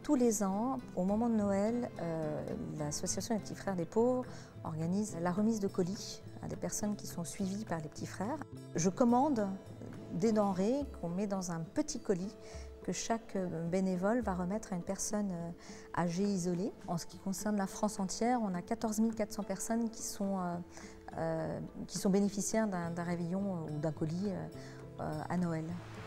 Tous les ans, au moment de Noël, l'association des petits frères des pauvres organise la remise de colis à des personnes qui sont suivies par les petits frères. Je commande des denrées qu'on met dans un petit colis que chaque bénévole va remettre à une personne âgée isolée. En ce qui concerne la France entière, on a 14 400 personnes qui sont bénéficiaires d'un réveillon ou d'un colis à Noël.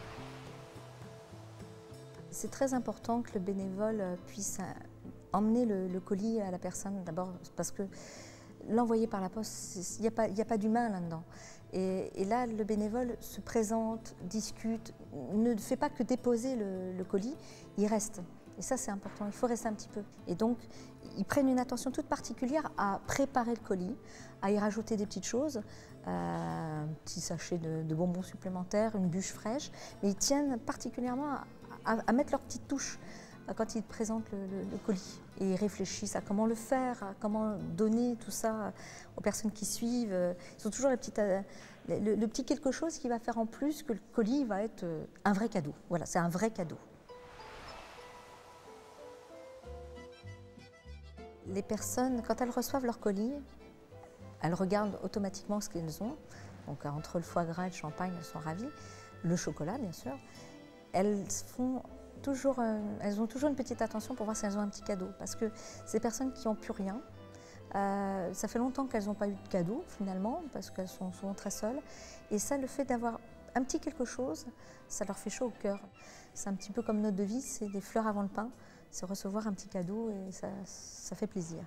C'est très important que le bénévole puisse emmener le colis à la personne, d'abord parce que l'envoyer par la poste, il n'y a pas d'humain là-dedans. Et là, le bénévole se présente, discute, ne fait pas que déposer le colis, il reste. Et ça, c'est important, il faut rester un petit peu. Et donc, ils prennent une attention toute particulière à préparer le colis, à y rajouter des petites choses, un petit sachet de bonbons supplémentaires, une bûche fraîche, mais ils tiennent particulièrement à mettre leur petite touche quand ils présentent le colis. Et ils réfléchissent à comment le faire, à comment donner tout ça aux personnes qui suivent. Ils ont toujours le petit quelque chose qui va faire en plus que le colis va être un vrai cadeau. Voilà, c'est un vrai cadeau. Les personnes, quand elles reçoivent leur colis, elles regardent automatiquement ce qu'elles ont. Donc entre le foie gras et le champagne, elles sont ravies. Le chocolat, bien sûr. Elles ont toujours une petite attention pour voir si elles ont un petit cadeau. Parce que ces personnes qui n'ont plus rien, ça fait longtemps qu'elles n'ont pas eu de cadeau finalement, parce qu'elles sont souvent très seules. Et ça, le fait d'avoir un petit quelque chose, ça leur fait chaud au cœur. C'est un petit peu comme notre devise, c'est des fleurs avant le pain. C'est recevoir un petit cadeau et ça fait plaisir.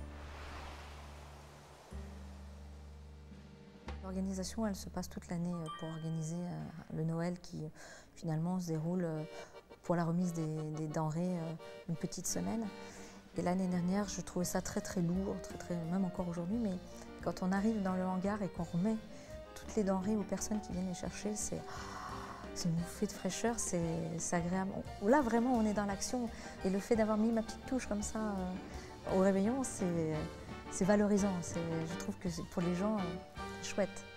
L'organisation, elle se passe toute l'année pour organiser le Noël qui finalement se déroule pour la remise des denrées une petite semaine. Et l'année dernière, je trouvais ça très lourd, même encore aujourd'hui, mais quand on arrive dans le hangar et qu'on remet toutes les denrées aux personnes qui viennent les chercher, c'est une bouffée de fraîcheur, c'est agréable. Là, vraiment, on est dans l'action. Et le fait d'avoir mis ma petite touche comme ça au réveillon, c'est valorisant. Je trouve que pour les gens, chouette.